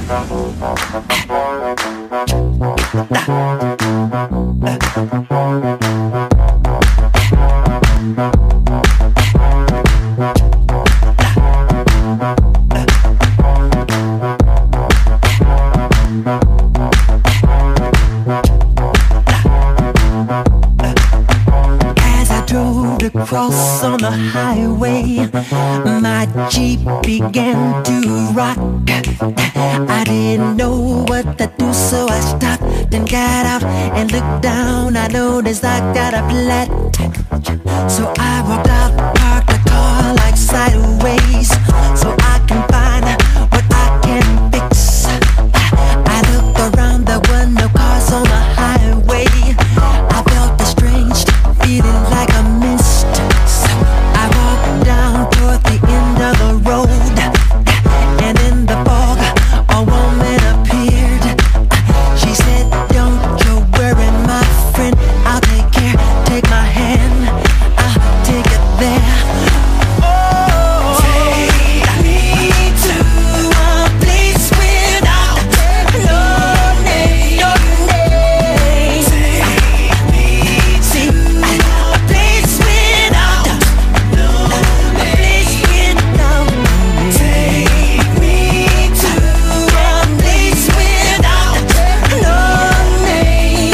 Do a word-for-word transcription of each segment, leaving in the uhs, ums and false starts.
Cross on the highway, my Jeep began to rock. I didn't know what to do, so I stopped, then got out and looked down. I noticed I got a flat, so I walked out, parked the car like sideways, so I can find what I can fix. I looked around, there were no cars on the highway. I felt a strange feeling like a mist. I walked down toward the end of the road, and in the fog a woman appeared. She said, "Don't you worry, my friend, I'll take care. Take my hand, I'll take it there." Oh, take me to a place without no name, no name. Take me to a place without no name, a place without no name. Take me to a place without no name.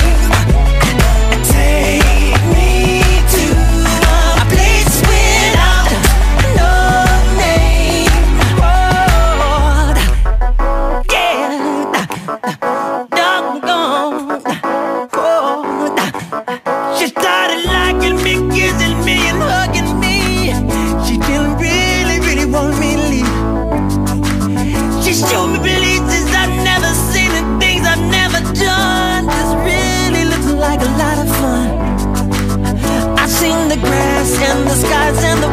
Take me to a place without no name. Oh, yeah, doggone. Oh, she started liking me, kissing me, and hugging me. She didn't really, really want me to leave. She showed me places I've never seen and things I've never done. This really looks like a lot of fun. I've seen the grass and the skies and the